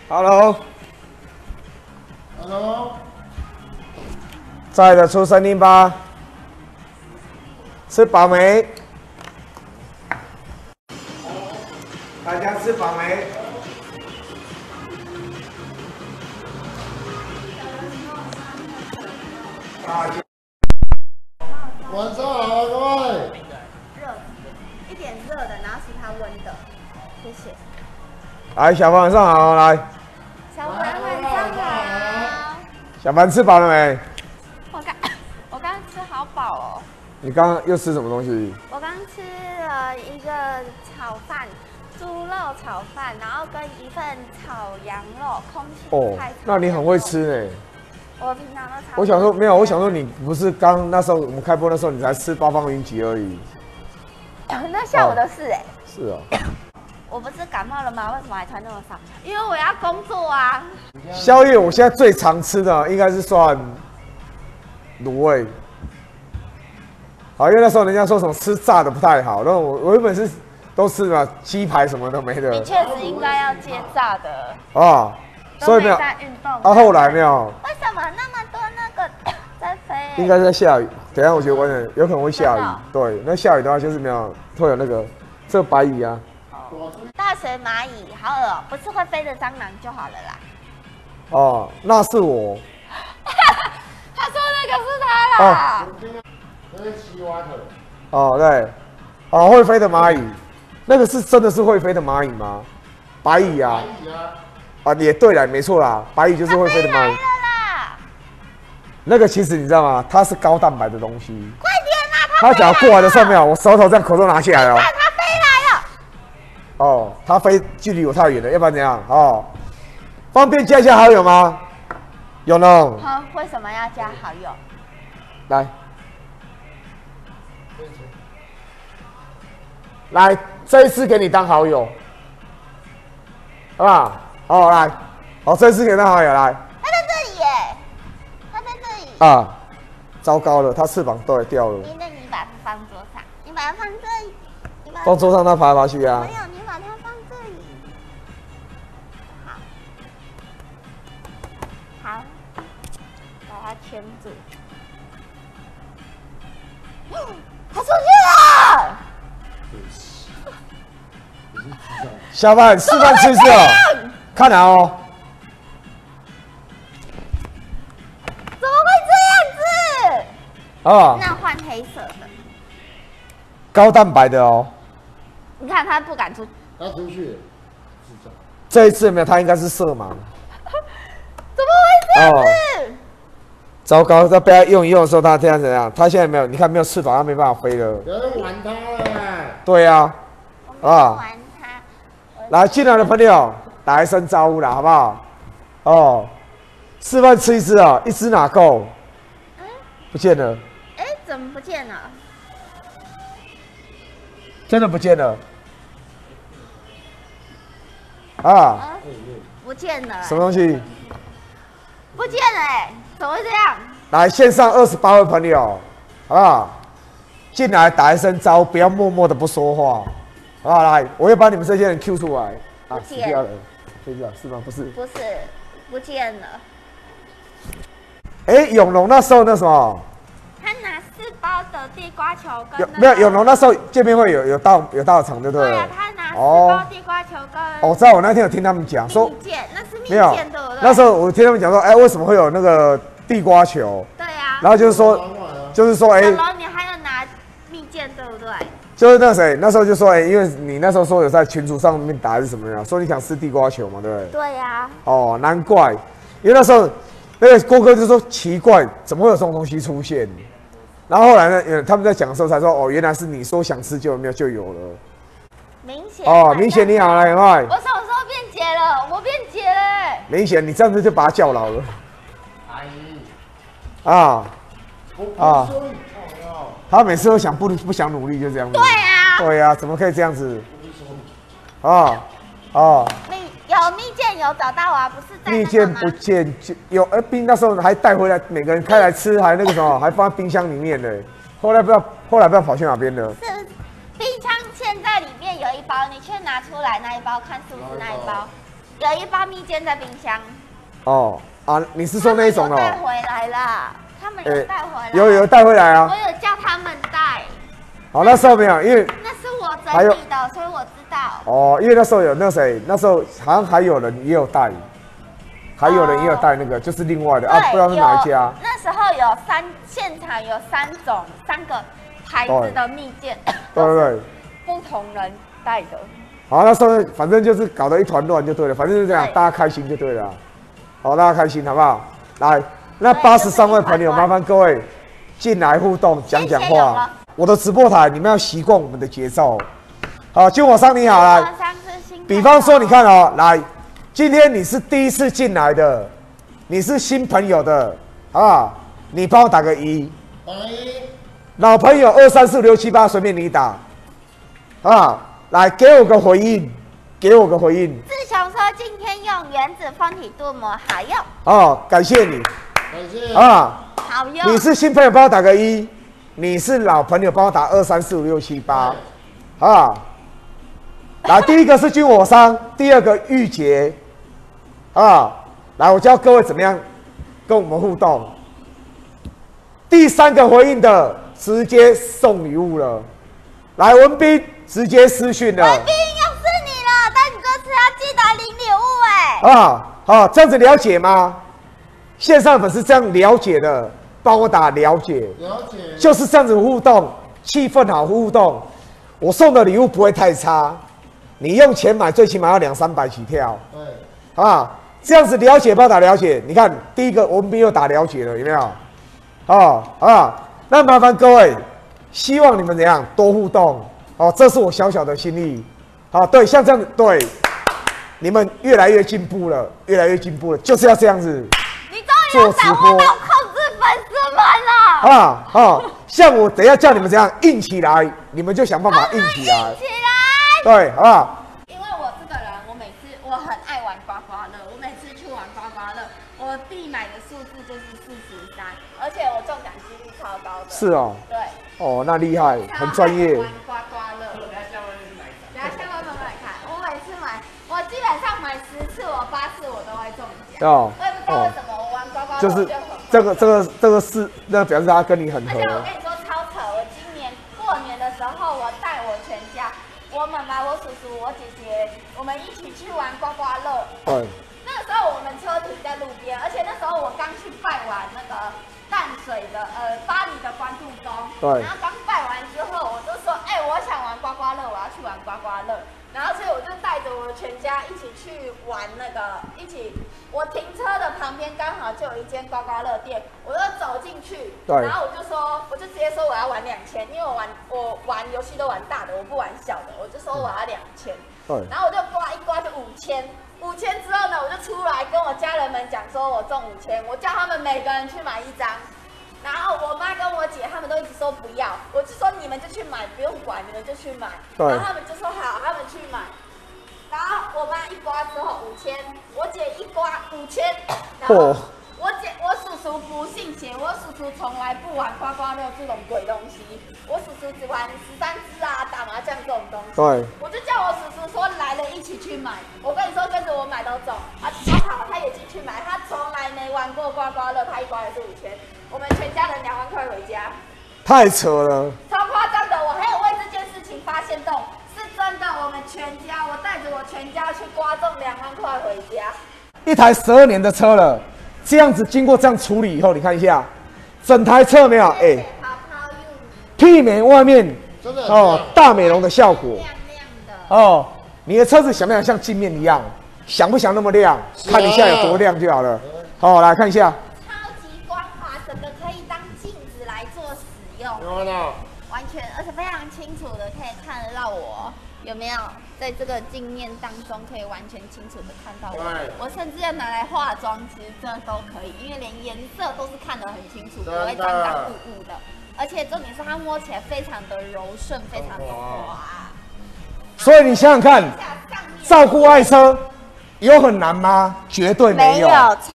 Hello， 在的出声音吧。吃饱没？大家吃饱没？ 晚上好，各位。 热，一点热的，然后其他温的，谢谢。 来，小凡晚上好，来。 小凡晚上好。 小凡吃饱了没？ 我刚吃好饱哦。 你刚刚又吃什么东西？ 我刚吃了一个炒饭，猪肉炒饭，然后跟一份炒羊肉，空气菜。 那你很会吃呢。 我平常都炒。 我想说没有，我想说你不是刚那时候我们开播的时候，你才吃八方云集而已。 那下午的事哎。 是啊。 我不是感冒了吗？为什么还穿那么少？因为我要工作啊。 宵夜我现在最常吃的应该是算卤味。好，因为那时候人家说什么吃炸的不太好，然后我原本是都吃嘛鸡排什么都没的。 你确实应该要戒炸的。 啊，所以没有。 在运动。 啊，后来没有。 为什么那么多那个在飞？ 应该是在下雨。等一下我觉得有可能会下雨。对，那下雨的话就是没有会有那个这白蚁啊。 大水蚂蚁，好恶哦，不是会飞的蟑螂就好了啦。 哦，那是我。 他说那个是他啦。 那是西瓜腿。 哦，对，哦，会飞的蚂蚁，那个是真的是会飞的蚂蚁吗？白蚁啊。白蚁啊。啊，也对了，没错啦，白蚁就是会飞的蚂蚁。那个其实你知道吗？它是高蛋白的东西。 快点啊！ 它只要过来的时候没有，我手头这样口罩拿起来了。 它飞来了。 哦，它飞距离我太远了，要不然怎样？哦，方便加一下好友吗？有呢。 好，为什么要加好友？ 来。来，这一次给你当好友，好不好？哦，来，好，这一次给你当好友，来。 他在这里耶，他在这里。 啊，糟糕了，他翅膀都掉了。 那你把它放桌上，你把它放这里， 放桌上，它爬来爬去啊。 没有，你把它放这里。好，好，把它圈住。它出去了。 小范示范吃一次哦，看好哦。 怎么会这样子？ 啊， 那换黑色的， 高蛋白的哦。 你看他不敢出， 他出去。 这一次没有，他应该是色盲。 怎么会这样子？ 糟糕，他被他用一用的时候，他这样怎样？他现在没有，你看没有翅膀，他没办法飞了。 不要玩他了。 对呀， 啊。玩他。 来进来的朋友，打一声招呼啦，好不好？哦，示范吃一只啊，一只哪够？不见了。 哎，怎么不见了？ 真的不见了。啊？ 不见了。 什么东西？ 不见了哎，怎么会这样？ 来，线上28位朋友，好不好？进来打一声招呼，不要默默的不说话。好，来，我会把你们这些人 Q 出来。啊，死掉了，死掉是吗？不是， 不是，不见了。 哎，永龙那时候那什么？ 他拿4包的地瓜球跟没有永龙那时候见面会有到场，对不对？ 对啊，他拿4包地瓜球跟。 我知道，我那天有听他们讲说， 蜜饯，那是蜜没有饯对不对？ 那时候我听他们讲说，哎，为什么会有那个地瓜球？ 对啊。 然后就是说，哎， 小龙你还有拿蜜饯对不对？ 就是那谁那时候就说，哎，因为你那时候说有在群组上面打还是什么呀，说你想吃地瓜球嘛，对不对？ 对呀。 哦，难怪，因为那时候那个郭哥就说奇怪，怎么会有这种东西出现？然后后来呢，他们在讲的时候才说，哦，原来是你说想吃就有没有就有了。 明显。 哦，明显你好来，快！ 我什么时候变姐了？我变姐了。 明显你这样子就把他叫老了。 阿姨。 啊。啊。他每次都想不想努力，就这样子。 对啊。 对啊，怎么可以这样子？啊。 有蜜饯有找到啊，不是在蜜饯不见就有，那时候还带回来，每个人开来吃，还那个什么，还放在冰箱里面呢。后来不知道跑去哪边了。 是冰箱现在里面有一包，你去拿出来那一包，看是不是那一包？ 有一包蜜饯在冰箱。 哦啊，你是说那一种的？ 带回来啦，他们有带回来。 有带回来啊。 我有叫他们带。 好，那时候没有，因为那是我整理的，所以我知道。 哦，因为那时候有那谁，那时候好像还有人也有带，还有人也有带那个，就是另外的啊，不知道是哪一家。 那时候有现场有3个牌子的蜜饯， 对， 不同人带的。 好，那时候反正就是搞得一团乱就对了，反正就是这样，大家开心就对了。好，大家开心好不好？来，那83位朋友，麻烦各位进来互动，讲话。我的直播台，你们要习惯我们的节奏。好，君火商你好，来。比方说，你看哦，来，今天你是第一次进来的，你是新朋友的啊，你帮我打个1。老朋友2、3、4、5、6、7、8，随便你打。啊，来，给我个回应，给我个回应。 志雄说今天用原子分体镀膜好用。 哦，感谢你。 感谢。 啊， 好用。 你是新朋友，帮我打个1。你是老朋友，帮我打2、3、4、5、6、7、8，啊，来，第一个是军火商，第二个玉洁，啊，来，我教各位怎么样跟我们互动。第3个回应的直接送礼物了，来，文斌直接私讯了。 文斌又是你了，但你这次要记得领礼物哎。 好，这样子了解吗？线上粉丝这样了解的。帮我打了解，就是这样子互动，气氛好互动。我送的礼物不会太差，你用钱买最起码要200、300起跳。对，啊，这样子了解，帮我打了解。你看第一个我们又打了解了，有没有？那麻烦各位，希望你们怎样多互动哦，这是我小小的心意。好，对，像这样子，对，你们越来越进步了，越来越进步了，就是要这样子。 你终于要掌握到控制粉丝们了。 像我等一下叫你们怎样硬起来，你们就想办法硬起来。对，好不好？ 因为我这个人，我很爱玩刮刮乐，我每次去玩刮刮乐，我必买的数字就是43，而且我中奖几率超高的。是哦。对。哦，那厉害，很专业。玩刮刮乐。等下下外面来看，我每次买，我基本上买10次，我8次我都会中奖。我也不知道为什么我玩刮刮乐就是这个是那表示他跟你很合。而且我跟你说超扯，我今年过年的时候，我带我全家，我妈妈、我叔叔、我姐姐，我们一起去玩刮刮乐。对。那个时候我们车停在路边，而且那时候我刚去拜完那个淡水的巴黎的关渡宫。对。然后刚拜完之后，我就说，我想玩刮刮乐，我要去玩刮刮乐。然后所以我就带着我全家一起去玩那个，我停车的旁边刚好就有一间刮刮乐店，我就走进去，然后我就直接说我要玩2000，因为我玩游戏都玩大的，我不玩小的，我就说我要2000，然后我就刮一刮就5000之后呢，我就出来跟我家人们讲说我中5000，我叫他们每个人去买1张。然后我妈跟我姐他们都一直说不要，我就说你们就去买，不用管，你们就去买。然后他们就说好，他们去买。然后我妈一刮之后5000，我姐一刮5000，然后我叔叔不信邪，我叔叔从来不玩刮刮乐这种鬼东西，我叔叔只玩13支啊、打麻将这种东西。对，我就叫我叔叔说来了一起去买。我跟你说，跟着我买都中啊，好，他也进去买，他从来没玩过刮刮乐，他一刮也是5000。我们全家人2万块回家，太扯了，超夸张的。我还有为这件事情发现动，是真的。我带着我全家去刮中2万块回家。一台12年的车了，这样子经过这样处理以后，你看一下，整台车没有媲美外面大美容的效果，亮亮的你的车子想不想像镜面一样？想不想那么亮？看一下有多亮就好了。来看一下。完全，而且非常清楚的可以看得到我有没有在这个镜面当中，可以完全清楚的看到我。我甚至要拿来化妆，其实真的都可以，因为连颜色都是看得很清楚，不会脏脏雾雾的。而且重点是它摸起来非常的柔顺，非常的滑。所以你想想看，照顾爱车有很难吗？绝对没有。